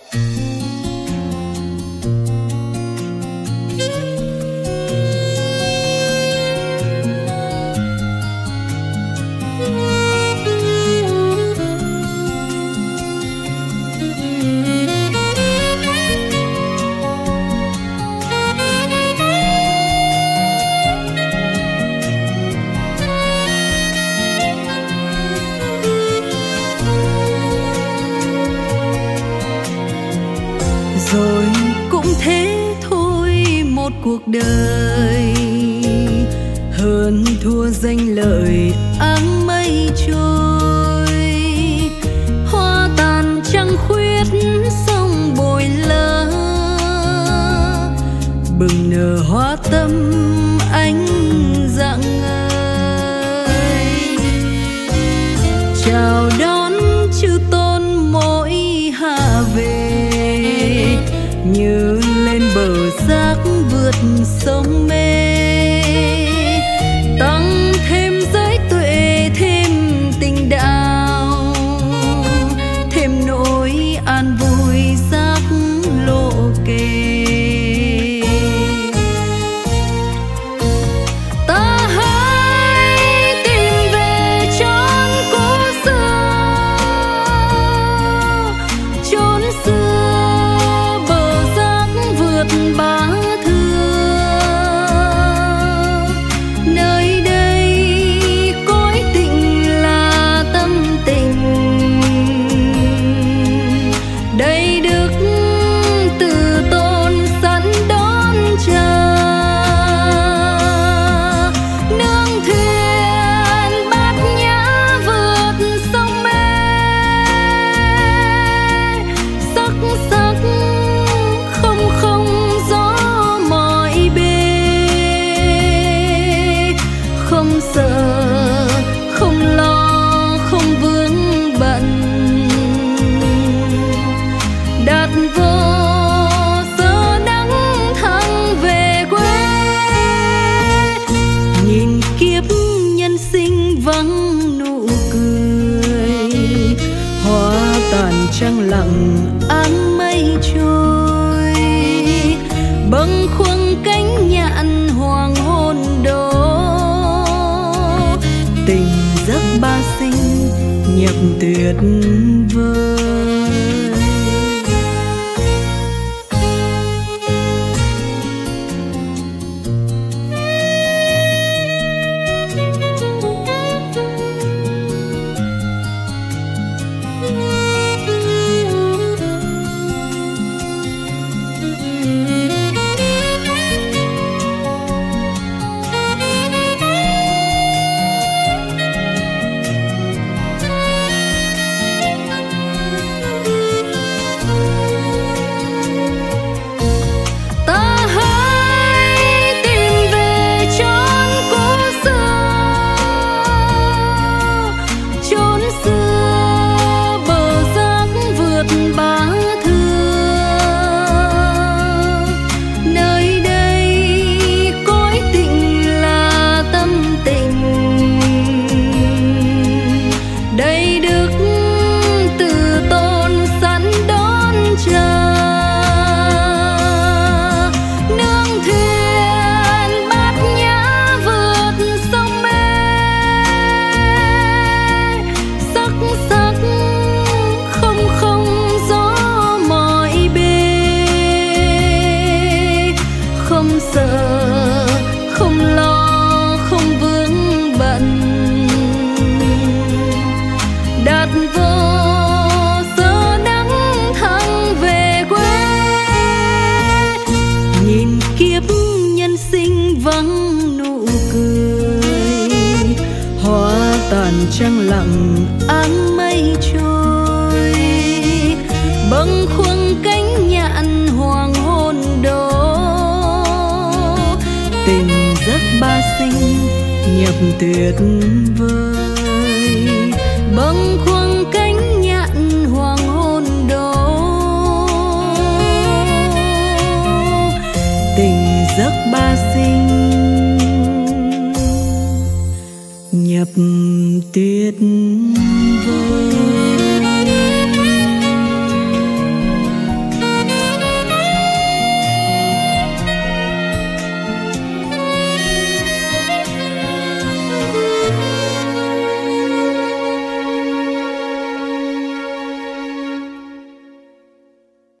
Rồi cũng thế thôi, một cuộc đời hơn thua danh lợi áng mây trôi. Hoa tàn trăng khuyết sông bồi lỡ, bừng nở hoa tâm ánh rạng ngời. Chào đón chư tôn mỗi hạ về, như lên bờ giác vượt sông mê. Tăng thêm giới tuệ, thêm tình đạo, thêm nỗi an vui giác lộ kề. Ta hãy tìm về chốn cũ xưa, chốn xưa bờ giác vượt bá thưa. Nơi đây cõi tình là tâm tình, đây đức từ tôn sẵn đón chờ. Nương thuyền bát nhã vượt sông mê, sắc sắc không không gió mọi bề. Không sợ không lo không vướng bận, đạt vô sơ đắng thăng về quê. Nhìn kiếp nhân sinh vắng nụ cười, hoa tàn trăng lặng áng mây trôi. Bâng khuâng cánh nhạn hoàng hôn đổ, tình giấc ba sinh nhập tuyệt vời. Ta hãy tìm về chốn cũ xưa, chốn xưa bờ giác vượt bá thưa. Nơi đây cõi tình là tâm tình, đây đức từ tôn sẵn đón chờ. Nương thuyền bát nhã vượt sông mê, sắc sắc không không gió mọi bề. Không sợ không lo không vướng bận, đạt vô sơ đắng thăng về quê. Nhìn kiếp nhân sinh vắng nụ cười, hoa tàn trăng lặng áng mây trôi. Bâng khuâng cánh nhạn hoàng hôn đổ, tình giấc ba sinh nhập tuyệt vời. Bâng